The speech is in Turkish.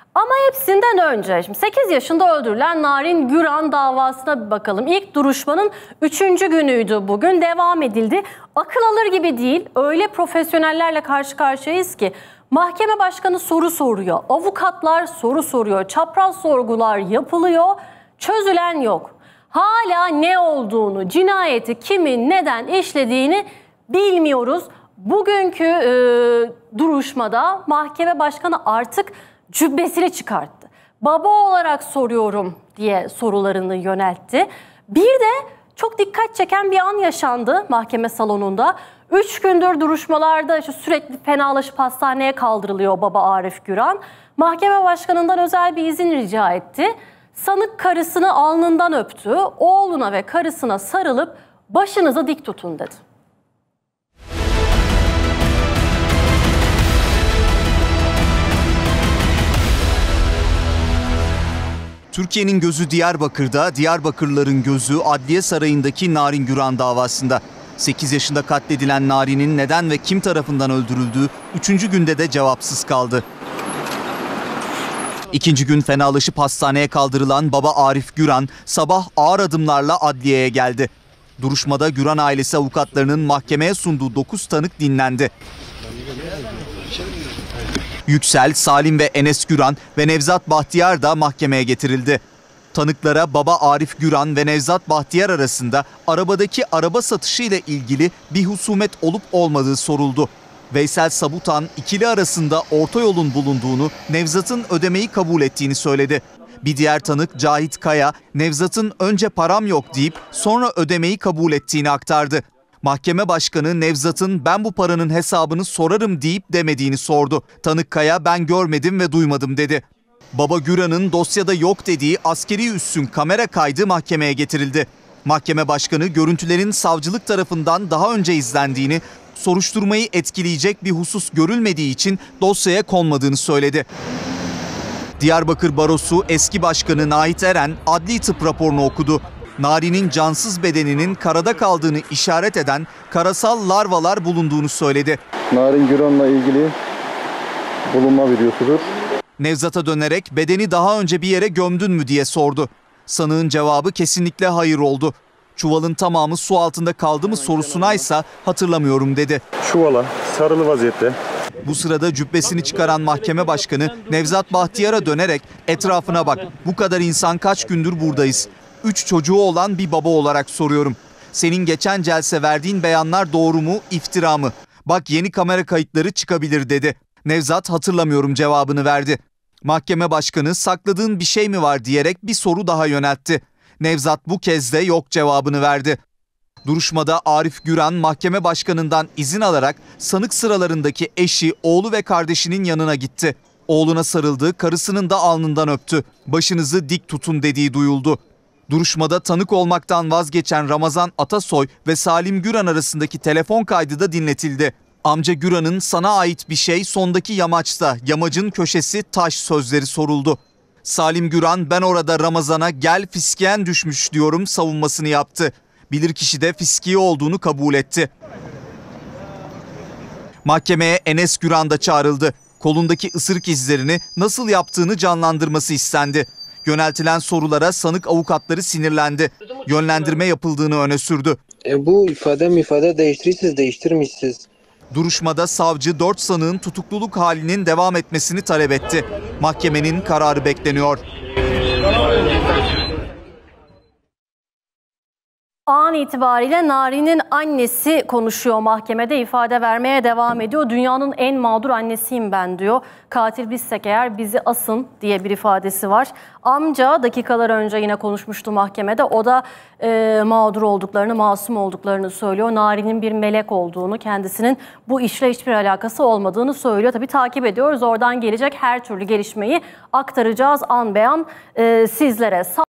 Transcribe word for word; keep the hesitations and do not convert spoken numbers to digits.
Ama hepsinden önce şimdi sekiz yaşında öldürülen Narin Güran davasına bir bakalım. İlk duruşmanın üçüncü günüydü bugün. Devam edildi. Akıl alır gibi değil. Öyle profesyonellerle karşı karşıyayız ki mahkeme başkanı soru soruyor. Avukatlar soru soruyor. Çapraz sorgular yapılıyor. Çözülen yok. Hala ne olduğunu, cinayeti kimin neden işlediğini bilmiyoruz. Bugünkü e, duruşmada mahkeme başkanı artık cübbesini çıkarttı. Baba olarak soruyorum diye sorularını yöneltti. Bir de çok dikkat çeken bir an yaşandı mahkeme salonunda. Üç gündür duruşmalarda işte sürekli fenalaşıp hastaneye kaldırılıyor baba Arif Güran. Mahkeme başkanından özel bir izin rica etti. Sanık karısını alnından öptü. Oğluna ve karısına sarılıp başınızı dik tutun dedi. Türkiye'nin gözü Diyarbakır'da, Diyarbakırlıların gözü Adliye Sarayı'ndaki Narin Güran davasında. sekiz yaşında katledilen Narin'in neden ve kim tarafından öldürüldüğü üçüncü günde de cevapsız kaldı. İkinci gün fenalaşıp hastaneye kaldırılan baba Arif Güran sabah ağır adımlarla adliyeye geldi. Duruşmada Güran ailesi avukatlarının mahkemeye sunduğu dokuz tanık dinlendi. Yüksel, Salim ve Enes Güran ve Nevzat Bahtiyar da mahkemeye getirildi. Tanıklara baba Arif Güran ve Nevzat Bahtiyar arasında arabadaki araba satışı ile ilgili bir husumet olup olmadığı soruldu. Veysel Sabutan ikili arasında orta yolun bulunduğunu, Nevzat'ın ödemeyi kabul ettiğini söyledi. Bir diğer tanık Cahit Kaya, Nevzat'ın önce param yok deyip sonra ödemeyi kabul ettiğini aktardı. Mahkeme başkanı Nevzat'ın ben bu paranın hesabını sorarım deyip demediğini sordu. Tanık Kaya ben görmedim ve duymadım dedi. Baba Güran'ın dosyada yok dediği askeri üssün kamera kaydı mahkemeye getirildi. Mahkeme başkanı görüntülerin savcılık tarafından daha önce izlendiğini, soruşturmayı etkileyecek bir husus görülmediği için dosyaya konmadığını söyledi. Diyarbakır Barosu eski başkanı Nait Eren adli tıp raporunu okudu. Narin'in cansız bedeninin karada kaldığını işaret eden karasal larvalar bulunduğunu söyledi. Narin Güran'la ilgili bulunma videosudur. Nevzat'a dönerek bedeni daha önce bir yere gömdün mü diye sordu. Sanığın cevabı kesinlikle hayır oldu. Çuvalın tamamı su altında kaldı mı sorusunaysa hatırlamıyorum dedi. Çuvala sarılı vaziyette. Bu sırada cübbesini çıkaran mahkeme başkanı Nevzat Bahtiyar'a dönerek etrafına bak. Bu kadar insan kaç gündür buradayız. Üç çocuğu olan bir baba olarak soruyorum. Senin geçen celse verdiğin beyanlar doğru mu, iftira mı? Bak yeni kamera kayıtları çıkabilir dedi. Nevzat hatırlamıyorum cevabını verdi. Mahkeme başkanı sakladığın bir şey mi var diyerek bir soru daha yöneltti. Nevzat bu kez de yok cevabını verdi. Duruşmada Arif Güran mahkeme başkanından izin alarak sanık sıralarındaki eşi, oğlu ve kardeşinin yanına gitti. Oğluna sarıldı, karısının da alnından öptü. Başınızı dik tutun dediği duyuldu. Duruşmada tanık olmaktan vazgeçen Ramazan Atasoy ve Salim Güran arasındaki telefon kaydı da dinletildi. Amca Güran'ın sana ait bir şey sondaki yamaçta, yamacın köşesi taş sözleri soruldu. Salim Güran ben orada Ramazan'a gel fiskiyen düşmüş diyorum savunmasını yaptı. Bilirkişi de fiskiye olduğunu kabul etti. Mahkemeye Enes Güran da çağrıldı. Kolundaki ısırık izlerini nasıl yaptığını canlandırması istendi. Yöneltilen sorulara sanık avukatları sinirlendi. Yönlendirme yapıldığını öne sürdü. E bu ifade ifade değiştirirsiniz, değiştirmişsiniz. Duruşmada savcı dört sanığın tutukluluk halinin devam etmesini talep etti. Mahkemenin kararı bekleniyor. An itibariyle Narin'in annesi konuşuyor mahkemede, ifade vermeye devam ediyor. Dünyanın en mağdur annesiyim ben diyor. Katil bizsek eğer bizi asın diye bir ifadesi var. Amca dakikalar önce yine konuşmuştu mahkemede. O da e, mağdur olduklarını, masum olduklarını söylüyor. Narin'in bir melek olduğunu, kendisinin bu işle hiçbir alakası olmadığını söylüyor. Tabii takip ediyoruz. Oradan gelecek her türlü gelişmeyi aktaracağız an be an e, sizlere.